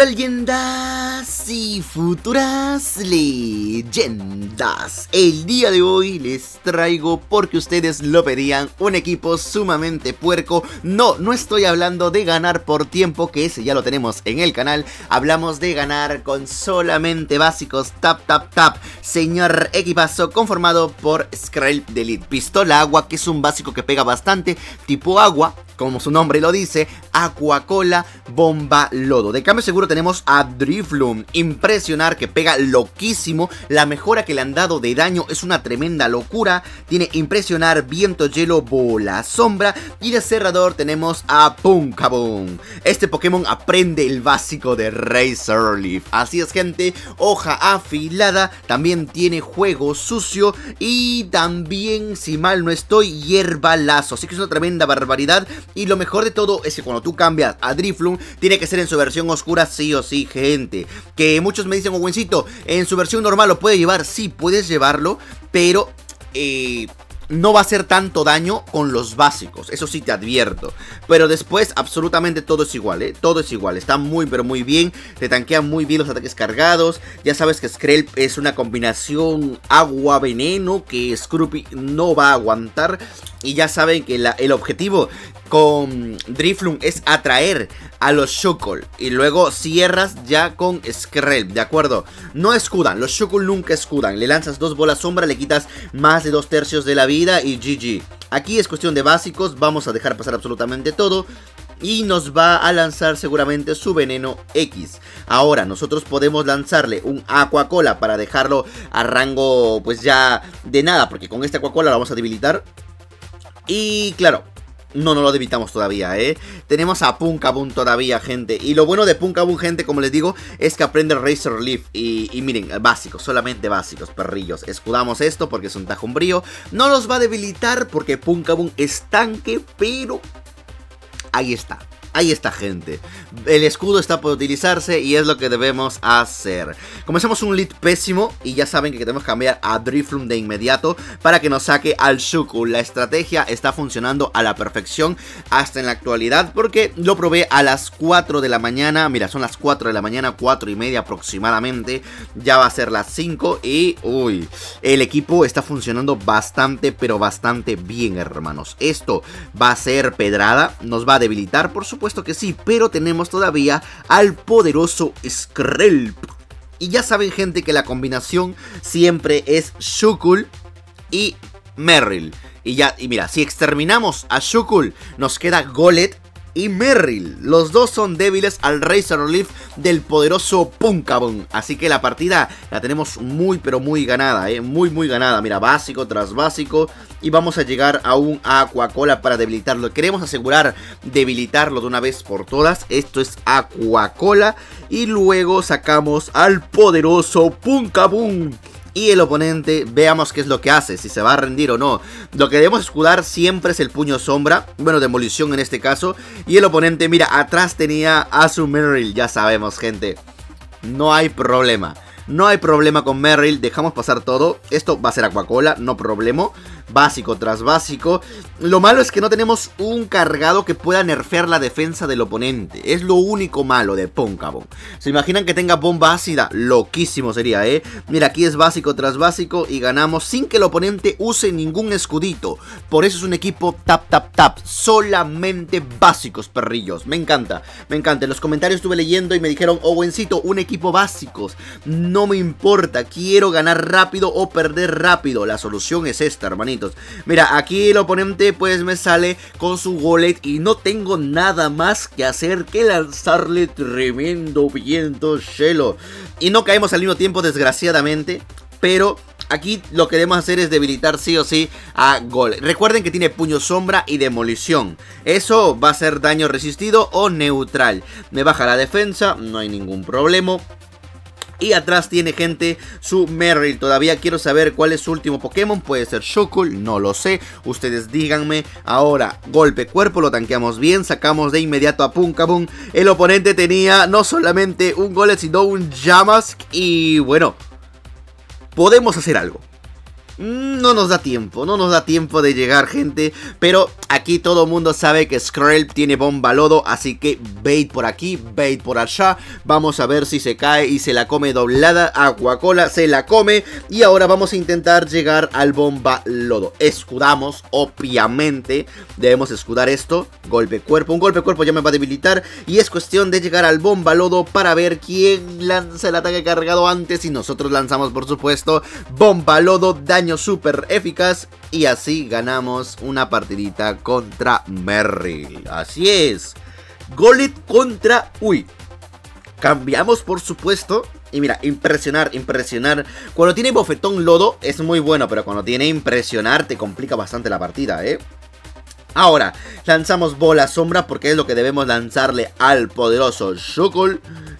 Hola leyendas y futuras leyendas. El día de hoy les traigo, porque ustedes lo pedían, un equipo sumamente puerco. No estoy hablando de ganar por tiempo, que ese ya lo tenemos en el canal. Hablamos de ganar con solamente básicos, tap. Señor equipazo conformado por Skrelp de Elite. Pistola agua, que es un básico que pega bastante, tipo agua, como su nombre lo dice, Aqua Cola, Bomba Lodo. De cambio seguro tenemos a Drifloon, Impresionar, que pega loquísimo. La mejora que le han dado de daño es una tremenda locura. Tiene Impresionar, Viento, Hielo, Bola, Sombra. Y de cerrador tenemos a Punkaboo. Este Pokémon aprende el básico de Razor Leaf. Así es, gente, hoja afilada. También tiene juego sucio. Y también, si mal no estoy, hierba lazo. Así que es una tremenda barbaridad. Y lo mejor de todo es que cuando tú cambias a Drifloon, tiene que ser en su versión oscura sí o sí, gente. Que muchos me dicen, Owencito, en su versión normal lo puede llevar. Sí, puedes llevarlo, pero no va a hacer tanto daño con los básicos, eso sí te advierto. Pero después absolutamente todo es igual, todo es igual. Está muy pero muy bien, te tanquean muy bien los ataques cargados. Ya sabes que Skrelp es una combinación agua-veneno que Scroopy no va a aguantar. Y ya saben que el objetivo con Drifloon es atraer a los Shuckle. Y luego cierras ya con Skrelp, ¿de acuerdo? No escudan, los Shuckle nunca escudan. Le lanzas 2 bolas sombra, le quitas más de 2/3 de la vida y GG. Aquí es cuestión de básicos, vamos a dejar pasar absolutamente todo. Y nos va a lanzar seguramente su veneno X. Ahora nosotros podemos lanzarle un Aqua Cola para dejarlo a rango pues ya de nada, porque con este Aqua Cola lo vamos a debilitar. Y claro, no lo debilitamos todavía, tenemos a Punkaboo todavía, gente. Y lo bueno de Punkaboo, gente, como les digo, es que aprende Razor Leaf. Y miren, básicos, solamente básicos, perrillos. Escudamos esto porque es un tajo umbrío. No los va a debilitar porque Punkaboo es tanque, pero ahí está. Ahí está, gente. El escudo está por utilizarse y es lo que debemos hacer. Comenzamos un lead pésimo y ya saben que tenemos que cambiar a Drifloon de inmediato para que nos saque al Shuckle. La estrategia está funcionando a la perfección hasta en la actualidad, porque lo probé a las 4 de la mañana. Mira, son las 4 de la mañana, 4:30 aproximadamente. Ya va a ser las 5 y uy, el equipo está funcionando bastante, pero bastante bien, hermanos. Esto va a ser pedrada, nos va a debilitar, por supuesto que sí, pero tenemos todavía al poderoso Skrelp. Y ya saben, gente, que la combinación siempre es Shuckle y Merrill. Y mira, si exterminamos a Shuckle, nos queda Golett y Merrill. Los dos son débiles al Razor Leaf del poderoso Punkaboo. Así que la partida la tenemos muy pero muy ganada, muy ganada. Mira, básico tras básico. Y vamos a llegar a un Aqua Cola para debilitarlo. Queremos asegurar debilitarlo de una vez por todas. Esto es Aqua Cola. Y luego sacamos al poderoso Punkaboo. Y el oponente, veamos qué es lo que hace, si se va a rendir o no. Lo que debemos escudar siempre es el puño sombra, bueno, demolición en este caso. Y el oponente, mira, atrás tenía a su Merrill, ya sabemos, gente. No hay problema. No hay problema con Merrill, dejamos pasar todo. Esto va a ser Aqua Cola, no problema. Básico tras básico. Lo malo es que no tenemos un cargado que pueda nerfear la defensa del oponente. Es lo único malo de Punkaboo. ¿Se imaginan que tenga bomba ácida? Loquísimo sería, Mira, aquí es básico tras básico y ganamos sin que el oponente use ningún escudito. Por eso es un equipo tap. Solamente básicos, perrillos. Me encanta, me encanta. En los comentarios estuve leyendo y me dijeron, Owencito, un equipo básicos. No me importa, quiero ganar rápido o perder rápido. La solución es esta, hermanito. Mira, aquí el oponente pues me sale con su Golett y no tengo nada más que hacer que lanzarle tremendo viento hielo. Y no caemos al mismo tiempo, desgraciadamente, pero aquí lo que debemos hacer es debilitar sí o sí a Golett. Recuerden que tiene puño sombra y demolición. Eso va a ser daño resistido o neutral. Me baja la defensa, no hay ningún problema. Y atrás tiene, gente, su Merrill. Todavía quiero saber cuál es su último Pokémon. Puede ser Shuckle, no lo sé. Ustedes díganme. Ahora, golpe cuerpo, lo tanqueamos bien. Sacamos de inmediato a Punkaboo. El oponente tenía no solamente un Golett, sino un Yamask. Y bueno, podemos hacer algo. No nos da tiempo, no nos da tiempo de llegar, gente. Pero aquí todo el mundo sabe que Skrelp tiene bomba lodo, así que bait por aquí, bait por allá. Vamos a ver si se cae y se la come doblada. Aquacola se la come. Y ahora vamos a intentar llegar al bomba lodo. Escudamos, obviamente. Debemos escudar esto. Golpe cuerpo, un golpe cuerpo ya me va a debilitar. Y es cuestión de llegar al bomba lodo para ver quién lanza el ataque cargado antes. Y nosotros lanzamos, por supuesto, bomba lodo, daño súper eficaz. Y así ganamos una partidita contra Merrill. Así es. Golett contra... Uy. Cambiamos, por supuesto. Y mira, impresionar, impresionar. Cuando tiene bofetón lodo es muy bueno, pero cuando tiene impresionar te complica bastante la partida, ¿eh? Ahora, lanzamos bola sombra porque es lo que debemos lanzarle al poderoso Shuckle.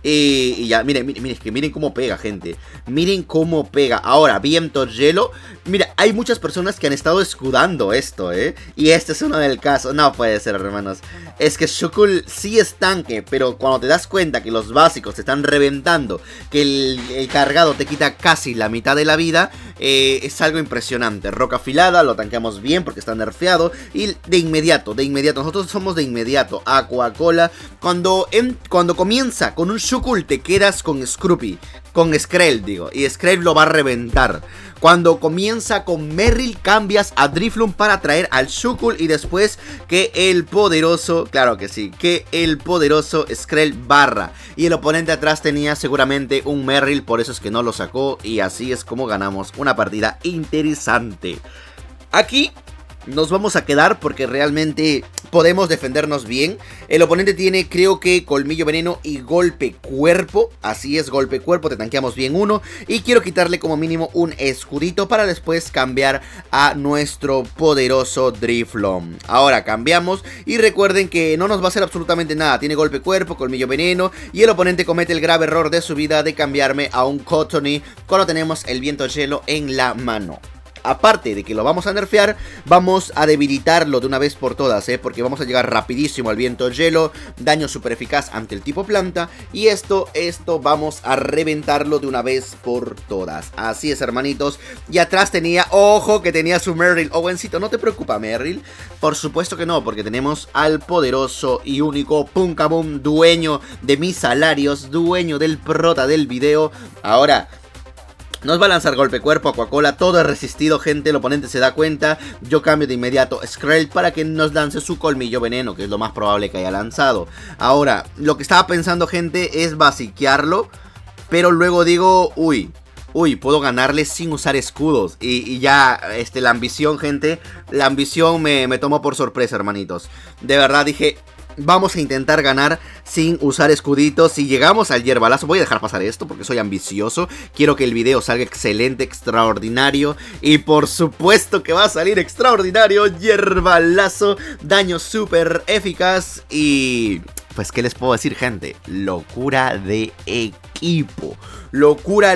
Y ya, miren, es que miren cómo pega, gente. Miren cómo pega. Ahora, viento hielo. Mira, hay muchas personas que han estado escudando esto, ¿eh? Y este es uno del caso. No puede ser, hermanos. Es que Shuckle sí es tanque, pero cuando te das cuenta que los básicos te están reventando, que el cargado te quita casi la mitad de la vida, es algo impresionante. Roca afilada, lo tanqueamos bien porque está nerfeado. Y de inmediato, nosotros somos de inmediato. Aquacola. Cuando comienza con un Shuckle te quedas con Scroopy, con Skrelp digo, y Skrelp lo va a reventar. Cuando comienza con Merrill cambias a Drifloon para traer al Shuckle y después que el poderoso, claro que sí, que el poderoso Skrelp barra. Y el oponente atrás tenía seguramente un Merrill, por eso es que no lo sacó y así es como ganamos una partida interesante. Aquí nos vamos a quedar porque realmente podemos defendernos bien. El oponente tiene, creo que, colmillo veneno y golpe cuerpo. Así es, golpe cuerpo, te tanqueamos bien uno. Y quiero quitarle como mínimo un escudito para después cambiar a nuestro poderoso Drifloon. Ahora cambiamos y recuerden que no nos va a hacer absolutamente nada. Tiene golpe cuerpo, colmillo veneno y el oponente comete el grave error de su vida de cambiarme a un Cottonee cuando tenemos el viento hielo en la mano. Aparte de que lo vamos a nerfear, vamos a debilitarlo de una vez por todas, porque vamos a llegar rapidísimo al viento hielo, daño super eficaz ante el tipo planta, y esto vamos a reventarlo de una vez por todas. Así es, hermanitos. Y atrás tenía, ojo, que tenía su Merrill. Owencito, no te preocupa, Merrill. Por supuesto que no, porque tenemos al poderoso y único Punkaboom, dueño de mis salarios, dueño del prota del video. Ahora nos va a lanzar golpe cuerpo, Aquacola, todo es resistido, gente, el oponente se da cuenta. Yo cambio de inmediato Skrelp para que nos lance su colmillo veneno, que es lo más probable que haya lanzado. Ahora, lo que estaba pensando, gente, es basiquearlo, pero luego digo, uy, puedo ganarle sin usar escudos. Y ya, la ambición, gente, la ambición me tomó por sorpresa, hermanitos. De verdad dije, vamos a intentar ganar sin usar escuditos. Si llegamos al hierbalazo, voy a dejar pasar esto porque soy ambicioso. Quiero que el video salga excelente, extraordinario. Y por supuesto que va a salir extraordinario. Hierbalazo, daño súper eficaz. Y pues, ¿qué les puedo decir, gente? Locura de equipo. Locura.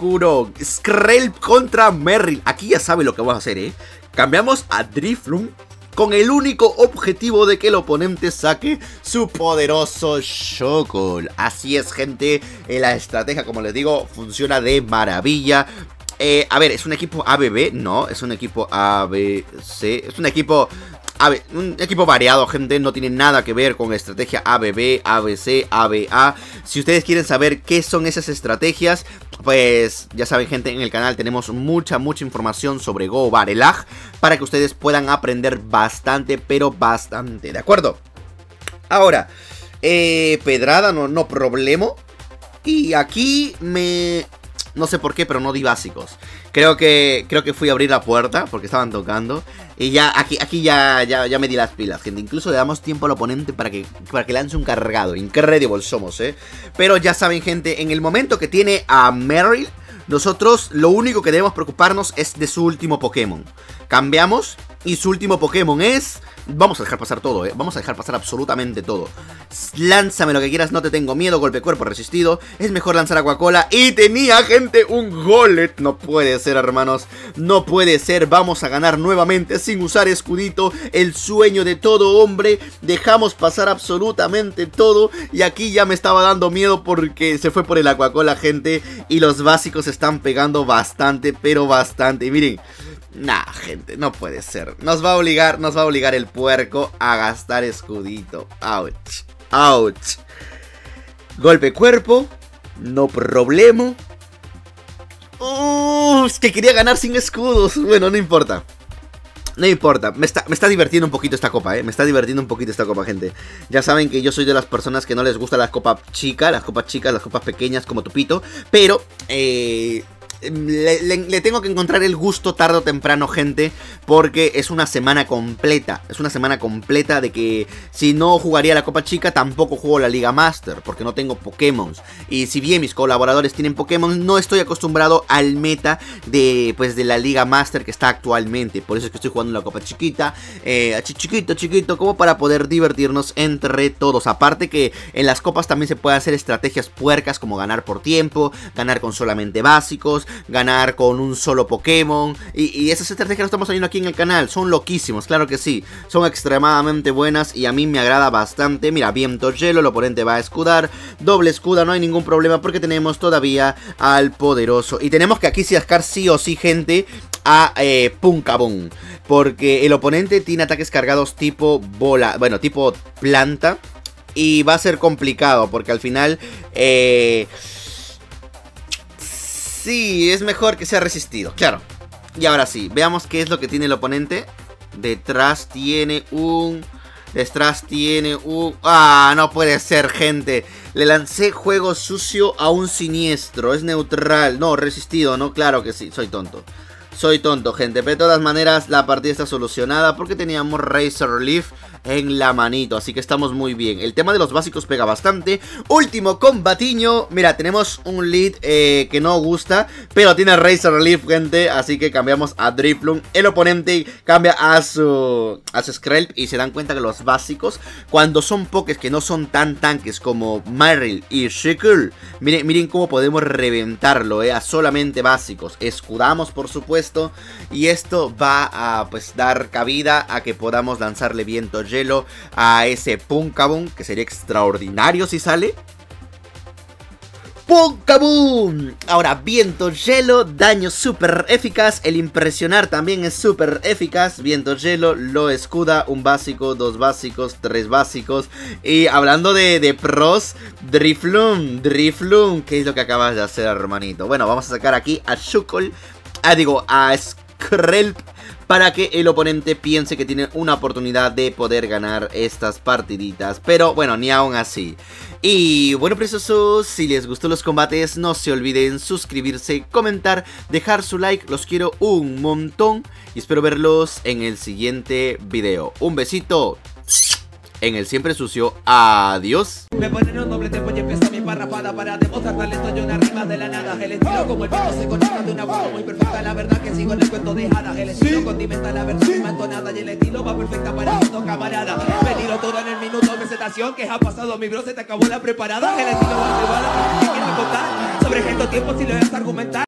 Skrelp contra Merrill. Aquí ya sabe lo que vamos a hacer, Cambiamos a Drifloon con el único objetivo de que el oponente saque su poderoso Shuckle. Así es, gente, la estrategia, como les digo, funciona de maravilla. A ver, ¿es un equipo ABB? No, es un equipo ABC. Es un equipo variado, gente. No tiene nada que ver con estrategia ABB, ABC, ABA. Si ustedes quieren saber qué son esas estrategias, pues ya saben, gente, en el canal tenemos mucha información sobre Go Barelag para que ustedes puedan aprender bastante, pero bastante, ¿de acuerdo? Ahora, pedrada, no problema. Y aquí no sé por qué, pero no di básicos. Creo que fui a abrir la puerta porque estaban tocando. Y ya aquí ya me di las pilas, gente. Incluso le damos tiempo al oponente para que lance un cargado. Incredible somos, Pero ya saben, gente, en el momento que tiene a Merrill, nosotros lo único que debemos preocuparnos es de su último Pokémon. Cambiamos y su último Pokémon es Vamos a dejar pasar todo, vamos a dejar pasar absolutamente todo. Lánzame lo que quieras, no te tengo miedo. Golpe cuerpo resistido. Es mejor lanzar Aquacola. Y tenía, gente, un Golett. No puede ser, hermanos. No puede ser. Vamos a ganar nuevamente sin usar escudito. El sueño de todo hombre. Dejamos pasar absolutamente todo. Y aquí ya me estaba dando miedo porque se fue por el Aquacola, gente. Y los básicos están pegando bastante, pero bastante. Y miren. Nah, gente, no puede ser. Nos va a obligar el puerco a gastar escudito. Ouch, ouch. Golpe cuerpo. No problema. Es que quería ganar sin escudos. Bueno, no importa. No importa, me está divirtiendo un poquito esta copa, me está divirtiendo un poquito esta copa, gente. Ya saben que yo soy de las personas que no les gusta la copa chica, las copas chicas, las copas pequeñas como Tupito. Pero, le tengo que encontrar el gusto tarde o temprano, gente, porque es una semana completa. Es una semana completa de que si no jugaría la Copa Chica, tampoco juego la Liga Master, porque no tengo Pokémon. Y si bien mis colaboradores tienen Pokémon, no estoy acostumbrado al meta de, pues, de la Liga Master que está actualmente. Por eso es que estoy jugando la Copa Chiquita, chiquito, como para poder divertirnos entre todos. Aparte que en las copas también se pueden hacer estrategias puercas, como ganar por tiempo, ganar con solamente básicos, ganar con un solo Pokémon. Y esas estrategias que estamos viendo aquí en el canal son loquísimos, claro que sí. Son extremadamente buenas y a mí me agrada bastante. Mira, viento hielo, el oponente va a escudar. Doble escuda, no hay ningún problema porque tenemos todavía al poderoso. Y tenemos que aquí sacar sí o sí, gente, a Punkabun, porque el oponente tiene ataques cargados tipo bola, bueno, tipo planta. Y va a ser complicado porque al final... sí, es mejor que sea resistido, claro. Y ahora sí, veamos qué es lo que tiene el oponente. Detrás tiene un... ¡Ah! No puede ser, gente. Le lancé juego sucio a un siniestro. Es neutral. No, resistido, ¿no? Claro que sí, soy tonto. Soy tonto, gente, pero de todas maneras la partida está solucionada porque teníamos Razor Leaf en la manito, así que estamos muy bien. El tema de los básicos pega bastante. Último combatiño. Mira, tenemos un lead que no gusta, pero tiene Razor Leaf, gente, así que cambiamos a Drifloon. El oponente cambia a su Skrelp y se dan cuenta que los básicos, cuando son pokés que no son tan tanques como Marill y Sheikle, miren cómo podemos reventarlo, a solamente básicos. Escudamos, por supuesto, y esto va a, pues, dar cabida a que podamos lanzarle viento hielo a ese Punkabun, que sería extraordinario si sale. ¡Punkabun! Ahora, viento hielo, daño súper eficaz. El impresionar también es súper eficaz. Viento hielo, lo escuda, un básico, dos básicos, tres básicos. Y hablando de pros, Drifloon, ¿qué es lo que acabas de hacer, hermanito? Bueno, vamos a sacar aquí a Shuckle, a Skrelp, para que el oponente piense que tiene una oportunidad de poder ganar estas partiditas. Pero bueno, ni aún así. Y bueno, preciosos, si les gustó los combates, no se olviden suscribirse, comentar, dejar su like. Los quiero un montón y espero verlos en el siguiente video. Un besito en el siempre sucio. Adiós. Me ponen un doble tempo y empieza mi parrapada para demostrar talento y una rima de la nada. El estilo como el pelo se conecta de una forma muy perfecta. La verdad que sigo en el cuento de hadas. El estilo condimenta la versión más entonada y el estilo va perfecta para estos camaradas. Me tiro todo en el minuto de presentación que ha pasado, mi bro, se te acabó la preparada. El estilo va a llevar a que quiero contar sobre estos tiempos si lo voy a argumentar.